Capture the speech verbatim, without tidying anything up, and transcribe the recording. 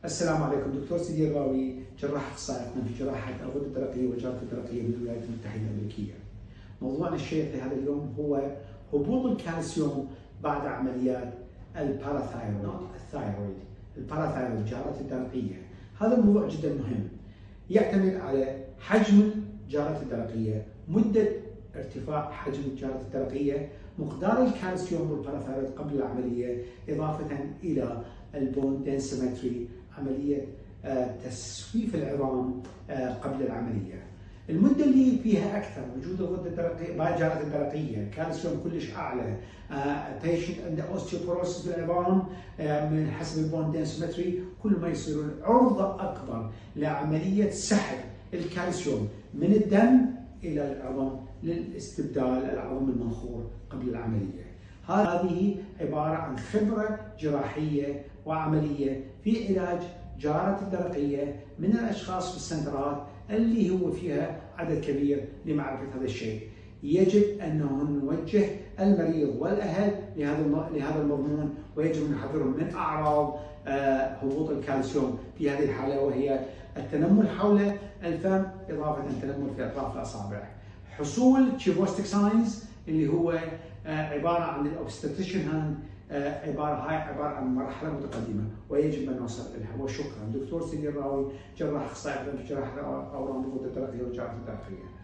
السلام عليكم، دكتور سيدي الراوي، جراح اخصائي في جراحه الغده الدرقيه والجراحه الدرقيه من الولايات المتحده الامريكيه. موضوعنا الشيق في هذا اليوم هو هبوط الكالسيوم بعد عمليات الباراثايرويد، الثايرويد، الباراثايرويد جارة الدرقيه. هذا الموضوع جدا مهم، يعتمد على حجم الجارة الدرقيه، مده ارتفاع حجم الجارة الدرقيه، مقدار الكالسيوم والباراثايرويد قبل العمليه، اضافه الى البون دنسيمتري، عمليه تسويف العظام قبل العمليه. المده اللي فيها اكثر وجود الغده الدرقيه جارة الدرقيه، كالسيوم كلش اعلى، بيشنت عنده اوستيوبوروسيس في العظام من حسب البون دنسيمتري، كل ما يصيرون عرضه اكبر لعمليه سحب الكالسيوم من الدم الى العظم للاستبدال العظم المنخور قبل العمليه. هذه عباره عن خبره جراحيه وعمليه في علاج جارة الدرقيه من الاشخاص في السنترات اللي هو فيها عدد كبير لمعرفه هذا الشيء. يجب انه نوجه المريض والاهل لهذا لهذا المضمون، ويجب ان نحذرهم من اعراض هبوط الكالسيوم في هذه الحاله، وهي التنمل حول الفم اضافه التنمل في اطراف الاصابع. حصول تشيفوستيك ساينز اللي هو عباره عن الاوبستريشن هاند، عباره هاي عباره عن مرحله متقدمه ويجب ان نوصل لها. وشكرا. دكتور سيدي الراوي، جراح اخصائي في جراحه اورام الغده الدرقيه والجراحه الدرقيه.